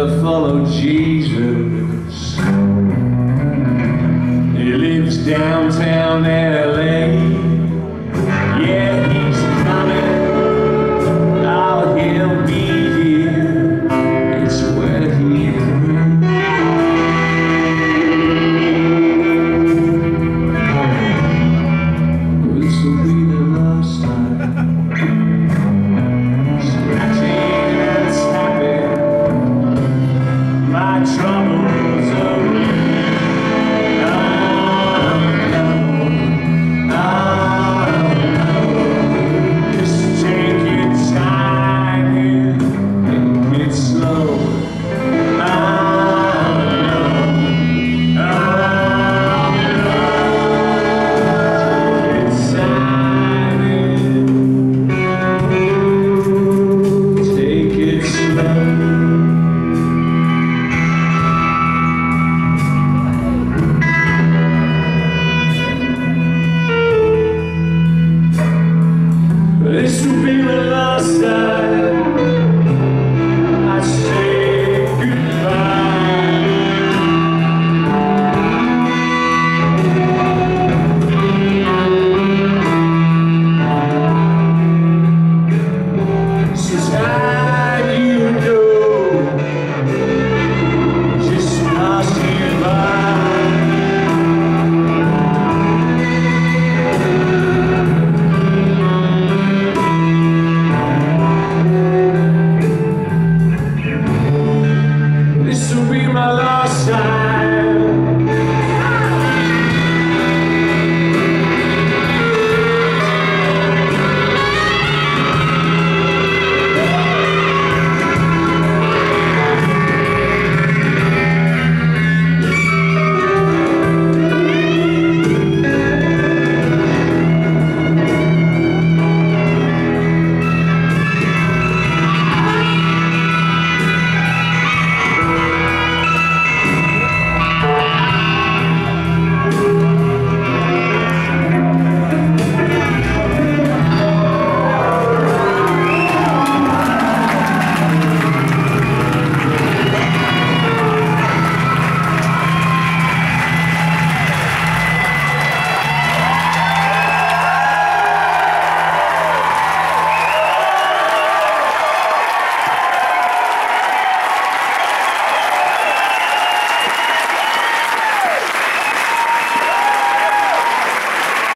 to follow Jesus. He lives downtown LA. Yeah, he's coming. Oh, he'll be here. It's where he grew. This will be the last time. Scratching and snapping. My troubles are this will be the last time I say goodbye. Since you know, just passing by. This will be my last time.